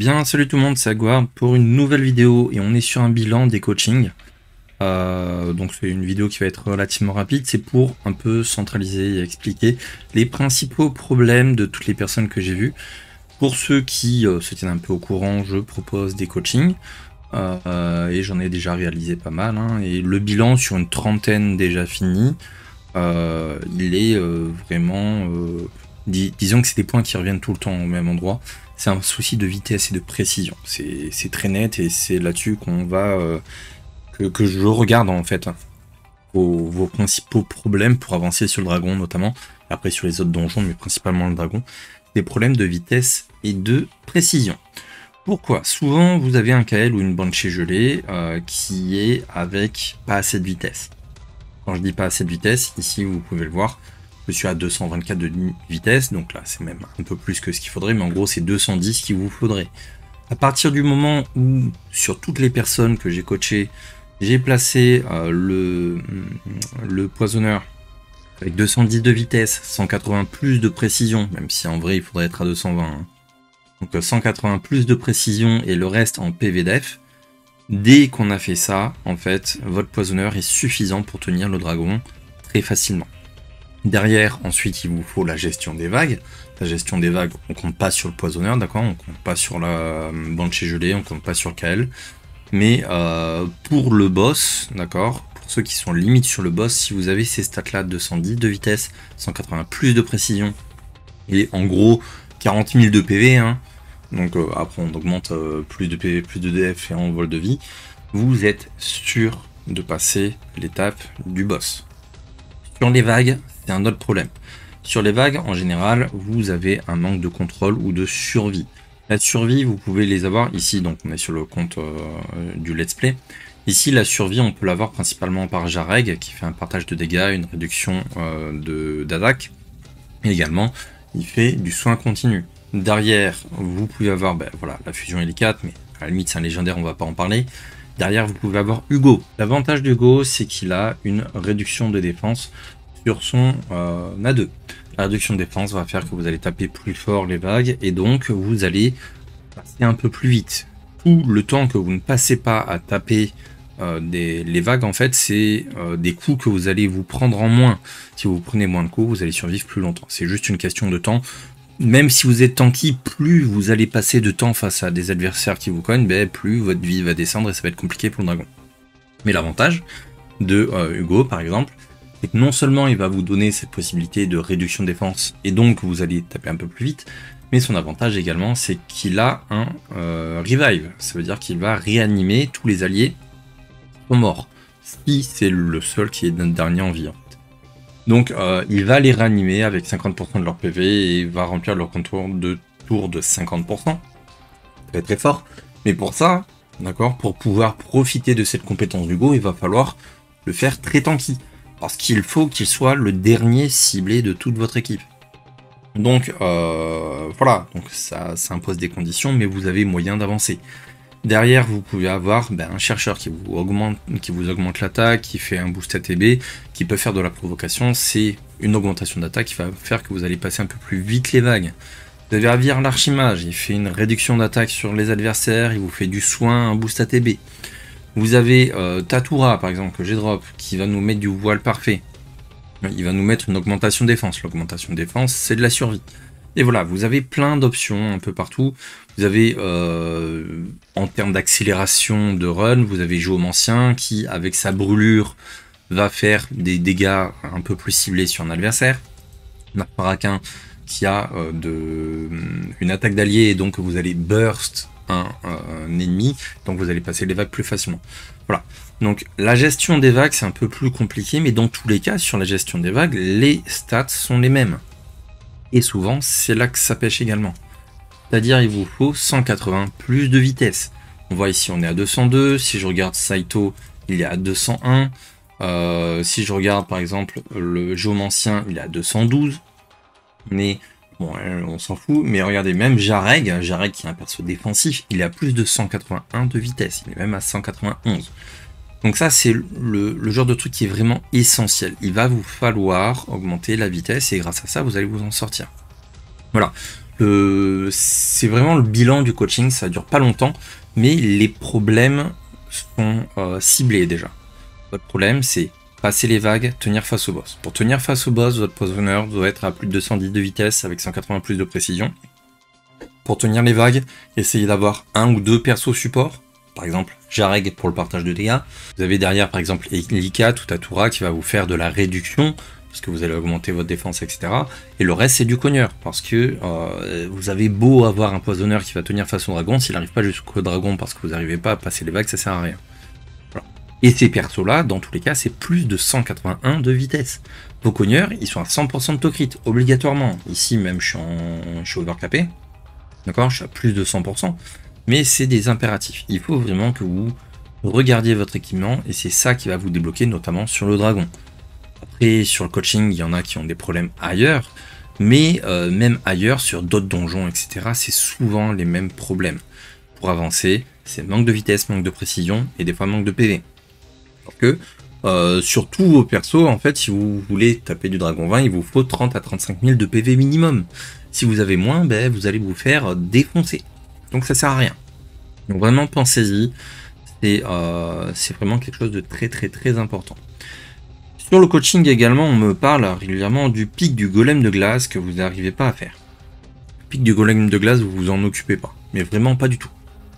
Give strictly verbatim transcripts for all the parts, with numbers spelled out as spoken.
Bien, salut tout le monde, c'est Aguar pour une nouvelle vidéo et on est sur un bilan des coachings. Euh, donc c'est une vidéo qui va être relativement rapide, c'est pour un peu centraliser et expliquer les principaux problèmes de toutes les personnes que j'ai vues. Pour ceux qui euh, se tiennent un peu au courant, je propose des coachings euh, et j'en ai déjà réalisé pas mal. Hein, et le bilan sur une trentaine déjà fini, euh, il est euh, vraiment... Euh, dis disons que c'est des points qui reviennent tout le temps au même endroit. C'est un souci de vitesse et de précision. C'est très net et c'est là-dessus qu'on va... Euh, que, que je regarde en fait. Hein, vos, vos principaux problèmes pour avancer sur le dragon notamment. Après sur les autres donjons, mais principalement le dragon. Des problèmes de vitesse et de précision. Pourquoi? Souvent vous avez un K L ou une banshee gelée euh, qui est avec pas assez de vitesse. Quand je dis pas assez de vitesse, ici vous pouvez le voir, je suis à deux cent vingt-quatre de vitesse, donc là c'est même un peu plus que ce qu'il faudrait, mais en gros c'est deux cent dix qu'il vous faudrait. À partir du moment où, sur toutes les personnes que j'ai coachées, j'ai placé euh, le, le poisonneur avec deux cent dix de vitesse, cent quatre-vingts plus de précision, même si en vrai il faudrait être à deux cent vingt. Hein. Donc cent quatre-vingts plus de précision et le reste en P V def. Dès qu'on a fait ça, en fait, votre poisonneur est suffisant pour tenir le dragon très facilement. Derrière, ensuite, il vous faut la gestion des vagues. La gestion des vagues, on compte pas sur le poisonneur, d'accord? On compte pas sur la banshee gelée, on compte pas sur K L. Mais euh, pour le boss, d'accord? Pour ceux qui sont limite sur le boss, si vous avez ces stats-là, deux cent dix de vitesse, cent quatre-vingts plus de précision, et en gros quarante mille de P V, hein. Donc euh, après on augmente euh, plus de P V, plus de D F et en vol de vie, vous êtes sûr de passer l'étape du boss. Sur les vagues, c'est un autre problème. Sur les vagues, en général, vous avez un manque de contrôle ou de survie. La survie, vous pouvez les avoir ici, donc on est sur le compte euh, du let's play. Ici, la survie, on peut l'avoir principalement par Jareg, qui fait un partage de dégâts, une réduction euh, d'attaque. Et également, il fait du soin continu. Derrière, vous pouvez avoir ben, voilà, la fusion hélicate, mais à la limite, c'est un légendaire, on va pas en parler. Derrière, vous pouvez avoir Hugo. L'avantage d'Hugo, c'est qu'il a une réduction de défense sur son euh, A deux. La réduction de défense va faire que vous allez taper plus fort les vagues et donc vous allez passer un peu plus vite. Tout le temps que vous ne passez pas à taper euh, des, les vagues, en fait, c'est euh, des coups que vous allez vous prendre en moins. Si vous prenez moins de coups, vous allez survivre plus longtemps. C'est juste une question de temps. Même si vous êtes tanky, plus vous allez passer de temps face à des adversaires qui vous cognent, ben, plus votre vie va descendre et ça va être compliqué pour le dragon. Mais l'avantage de euh, Hugo, par exemple, c'est que non seulement il va vous donner cette possibilité de réduction de défense, et donc vous allez taper un peu plus vite, mais son avantage également, c'est qu'il a un euh, revive. Ça veut dire qu'il va réanimer tous les alliés qui sont morts, si c'est le seul qui est dernier en vie. Donc euh, il va les réanimer avec cinquante pour cent de leur P V et il va remplir leur contour de tour de cinquante pour cent. Très très fort. Mais pour ça, d'accord, pour pouvoir profiter de cette compétence d'Hugo, il va falloir le faire très tanky. Parce qu'il faut qu'il soit le dernier ciblé de toute votre équipe. Donc euh, voilà, donc ça, ça impose des conditions, mais vous avez moyen d'avancer. Derrière, vous pouvez avoir ben, un chercheur qui vous augmente, qui vous augmente l'attaque, qui fait un boost A T B, qui peut faire de la provocation. C'est une augmentation d'attaque qui va faire que vous allez passer un peu plus vite les vagues. Vous avez Avir l'Archimage, il fait une réduction d'attaque sur les adversaires, il vous fait du soin, un boost A T B. Vous avez euh, Tatura, par exemple, que j'ai drop, qui va nous mettre du voile parfait. Il va nous mettre une augmentation de défense. L'augmentation de défense, c'est de la survie. Et voilà, vous avez plein d'options un peu partout. Vous avez, euh, en termes d'accélération de run, vous avez Géomancien qui, avec sa brûlure, va faire des dégâts un peu plus ciblés sur un adversaire. Narparaquin qui a euh, de, une attaque d'allié et donc vous allez burst un, un ennemi, donc vous allez passer les vagues plus facilement. Voilà. Donc la gestion des vagues, c'est un peu plus compliqué, mais dans tous les cas, sur la gestion des vagues, les stats sont les mêmes. Et souvent, c'est là que ça pêche également. C'est-à-dire, il vous faut cent quatre-vingts plus de vitesse. On voit ici, on est à deux cent deux. Si je regarde Saito, il est à deux cent un. Euh, si je regarde, par exemple, le Géomancien, il est à deux cent douze. Mais, bon, on s'en fout. Mais regardez, même Jareg, Jareg qui est un perso défensif, il est à plus de cent quatre-vingt-un de vitesse. Il est même à cent quatre-vingt-onze. Donc ça, c'est le, le genre de truc qui est vraiment essentiel. Il va vous falloir augmenter la vitesse et grâce à ça, vous allez vous en sortir. Voilà. Le... C'est vraiment le bilan du coaching, ça dure pas longtemps, mais les problèmes sont euh, ciblés déjà. Votre problème, c'est passer les vagues, tenir face au boss. Pour tenir face au boss, votre poisonneur doit être à plus de deux cent dix de vitesse avec cent quatre-vingts plus de précision. Pour tenir les vagues, essayez d'avoir un ou deux persos support. Par exemple, Jareg pour le partage de dégâts. Vous avez derrière, par exemple, Lika ou Tatura qui va vous faire de la réduction, parce que vous allez augmenter votre défense, et cetera. Et le reste, c'est du cogneur, parce que euh, vous avez beau avoir un poisonneur qui va tenir face au dragon, s'il n'arrive pas jusqu'au dragon parce que vous n'arrivez pas à passer les vagues, ça sert à rien. Voilà. Et ces persos-là, dans tous les cas, c'est plus de cent quatre-vingt-un de vitesse. Vos cogneurs, ils sont à cent pour cent de taux crit, obligatoirement. Ici, même, je suis, en... je suis overcapé. D'accord, je suis à plus de cent pour cent. Mais c'est des impératifs. Il faut vraiment que vous regardiez votre équipement, et c'est ça qui va vous débloquer, notamment sur le dragon. Après, sur le coaching, il y en a qui ont des problèmes ailleurs, mais euh, même ailleurs, sur d'autres donjons, et cetera, c'est souvent les mêmes problèmes. Pour avancer, c'est manque de vitesse, manque de précision, et des fois manque de P V. Parce que, euh, sur tous vos persos, en fait, si vous voulez taper du dragon vingt, il vous faut trente à trente-cinq mille de P V minimum. Si vous avez moins, ben, vous allez vous faire défoncer. Donc ça sert à rien. Donc vraiment, pensez-y. C'est euh, vraiment quelque chose de très très très important. Sur le coaching également, on me parle régulièrement du pic du golem de glace que vous n'arrivez pas à faire. Le pic du golem de glace, vous vous en occupez pas. Mais vraiment pas du tout.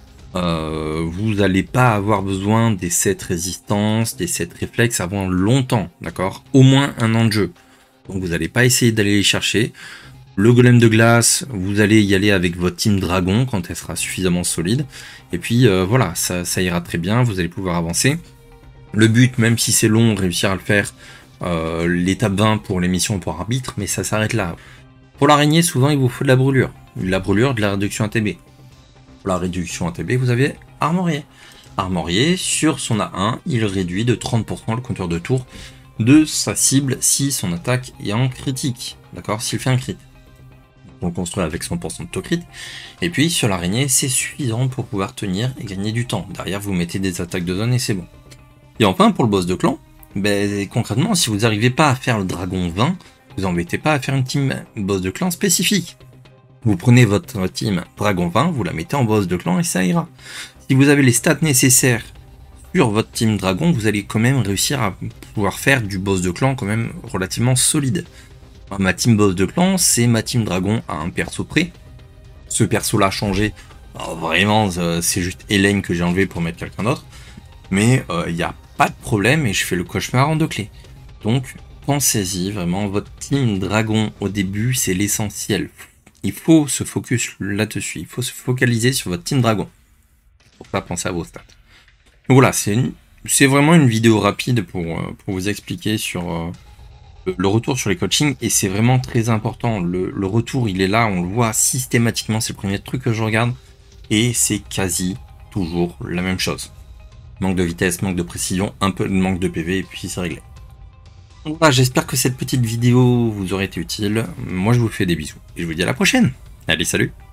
Euh, vous n'allez pas avoir besoin des sept résistances, des sept réflexes avant longtemps, d'accord? Au moins un an de jeu. Donc vous n'allez pas essayer d'aller les chercher. Le golem de glace, vous allez y aller avec votre team dragon quand elle sera suffisamment solide. Et puis euh, voilà, ça, ça ira très bien, vous allez pouvoir avancer. Le but, même si c'est long, réussir à le faire, euh, l'étape vingt pour les missions pour arbitre, mais ça s'arrête là. Pour l'araignée, souvent il vous faut de la brûlure. De la brûlure, de la réduction A T B. Pour la réduction A T B, vous avez Armorier. Armorier, sur son A un, il réduit de trente pour cent le compteur de tour de sa cible si son attaque est en critique. D'accord, s'il fait un crit. On construit avec cent pour cent de taux crit. Et puis sur l'araignée, c'est suffisant pour pouvoir tenir et gagner du temps. Derrière, vous mettez des attaques de zone et c'est bon. Et enfin, pour le boss de clan, ben, concrètement, si vous n'arrivez pas à faire le dragon vingt, vous embêtez pas à faire une team boss de clan spécifique. Vous prenez votre team dragon vingt, vous la mettez en boss de clan et ça ira. Si vous avez les stats nécessaires sur votre team dragon, vous allez quand même réussir à pouvoir faire du boss de clan quand même relativement solide. Ma team boss de clan, c'est ma team dragon à un perso près. Ce perso là a changé. Alors vraiment, c'est juste Hélène que j'ai enlevé pour mettre quelqu'un d'autre. Mais il euh, n'y a pas de problème et je fais le cauchemar en deux clés. Donc pensez-y, vraiment, votre team dragon au début, c'est l'essentiel. Il faut se focus là-dessus. Il faut se focaliser sur votre team dragon. Pour pas penser à vos stats. Donc voilà, c'est c'est vraiment une vidéo rapide pour, pour vous expliquer sur... Euh, le retour sur les coachings, et c'est vraiment très important. Le, le retour, il est là, on le voit systématiquement, c'est le premier truc que je regarde, et c'est quasi toujours la même chose. Manque de vitesse, manque de précision, un peu de manque de P V, et puis c'est réglé. Donc voilà, j'espère que cette petite vidéo vous aurait été utile. Moi, je vous fais des bisous, et je vous dis à la prochaine. Allez, salut!